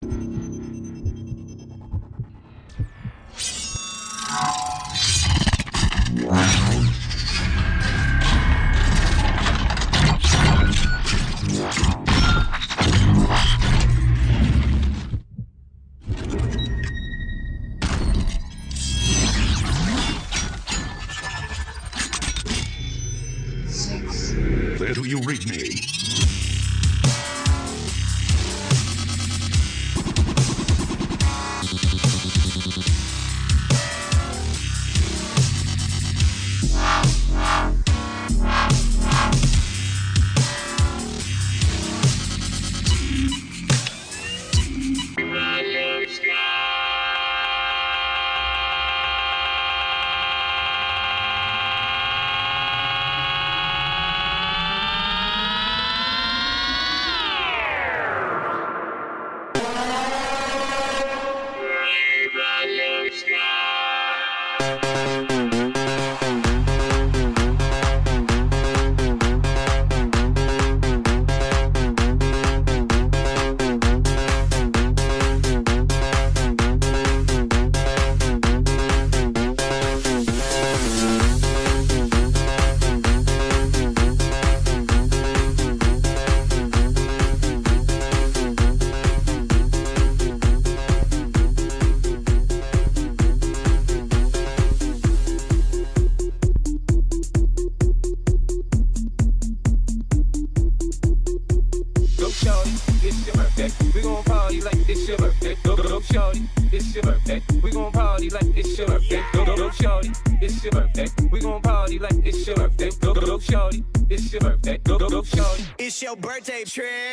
Where do you read me? It's your birthday trick.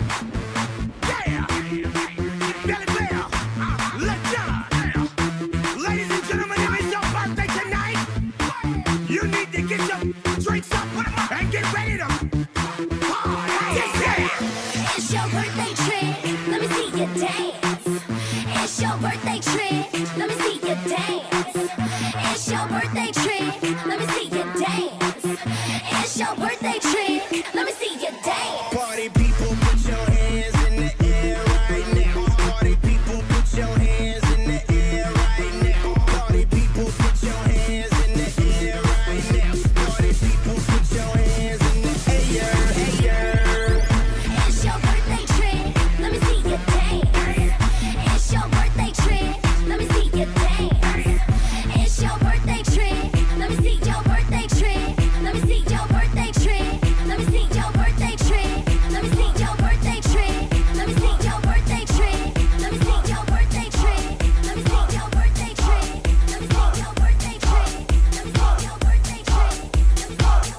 Yeah! Belly Bear! Let's go! Ladies and gentlemen, if it's your birthday tonight, you need to get your drinks up and get ready to party! Yeah! It's your birthday trick. Let me see you dance. It's your birthday trick. Let me see you dance. It's your birthday trick. Let me see you dance. It's your birthday trick. Let me see you dance. Party people, put your hands in the air right now. Party people, put your hands in the air right now. Party people, put your hands in the air right now. Party people, put your hands in the air, air. It's your birthday trick. Let me see you dance. It's your birthday trick. Let me see you dance. It's your birthday trick. Let me see your birthday trick. Let me see your birthday trick. Let me see your birthday trick. Let me see your birthday trick. Let me see your birthday trick. Let me see your birthday trick. Let me see your birthday trick. Let me see your birthday trick. Let me see your birthday trick. Let me see your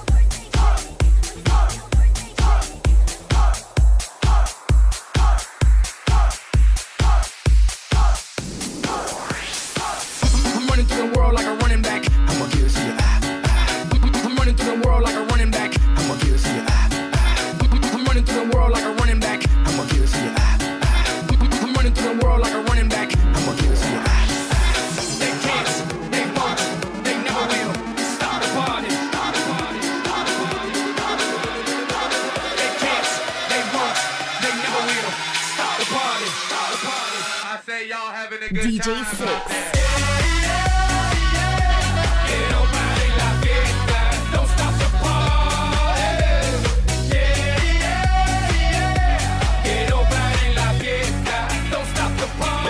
I'm running through the world like a running back. I'ma give it to you. I'm running through the world like a running back. I'ma give it to you. I'm running through the world like a running back. I'ma give it to you. I'm running through the world like a running back. I'ma give it to you. They can't, they won't, they never will stop the party. They can't, they won't, they never will stop the party. I say y'all having a good DJ time. Six. Don't stop the party. Yeah, yeah, yeah. Que no pare la fiesta. Don't stop the party.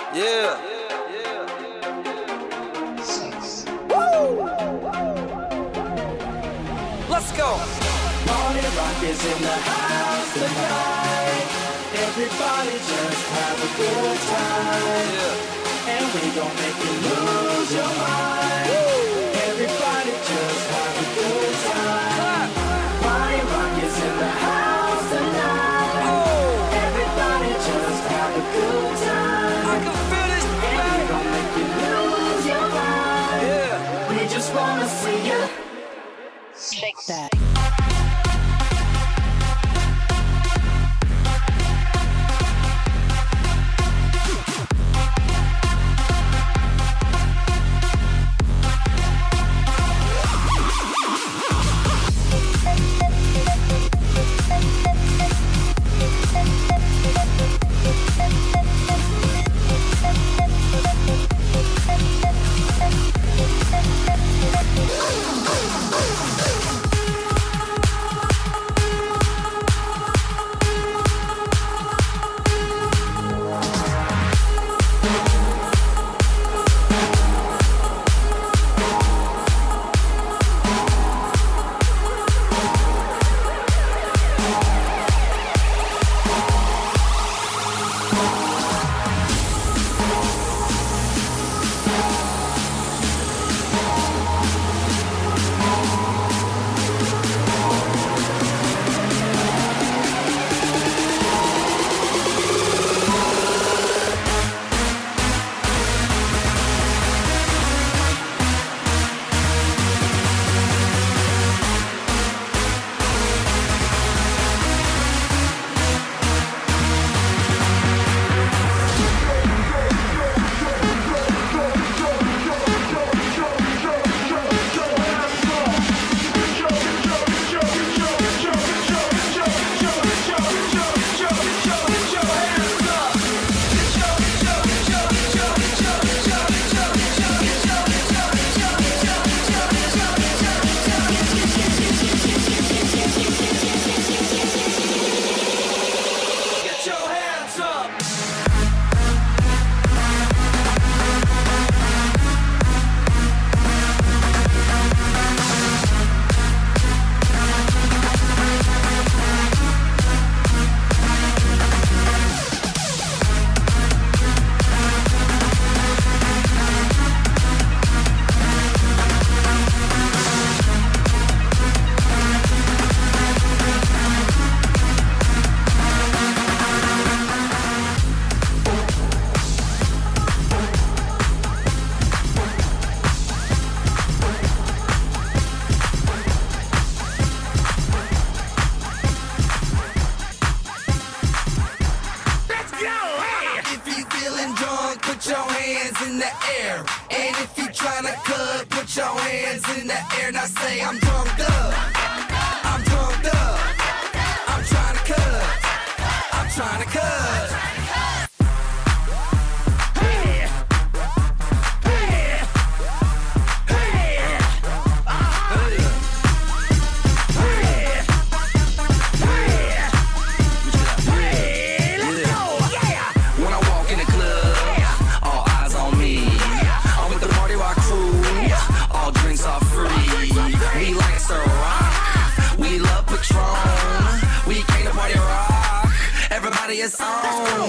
Yeah. 6. Let's go. Party rock is in the house tonight. Everybody just have a good time. Yeah. And we gon' make you lose your mind. Everybody just have a good time. Party rock is in the house tonight. Oh, Everybody just have a good time. I can feel this, And we baby. gon' make you lose your mind. Yeah. We just wanna see you Shake that. Put your hands in the air. And if you tryna cut, put your hands in the air. Now say I'm drunk up. I'm drunk up. I'm tryna cut. I'm tryna cut. Hey. Hey. Hey. Hey. Let's go. Yeah. When I walk in the club, all eyes on me. I'm with the party rock crew. All drinks are free. We like to rock. We love Patron. We came to party rock. Everybody is on.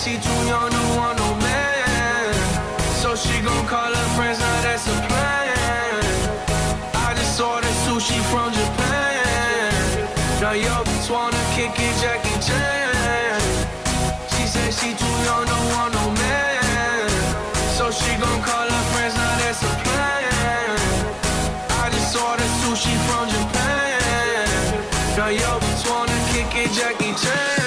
she too young to want no man. So she gon' call her friends, now that's a plan. I just ordered sushi from Japan. Now yo bitch wanna kick it, Jackie Chan. She said she too young to want no man. So she gon' call her friends, now that's a plan. I just ordered sushi from Japan. Now yo bitch wanna kick it, Jackie Chan.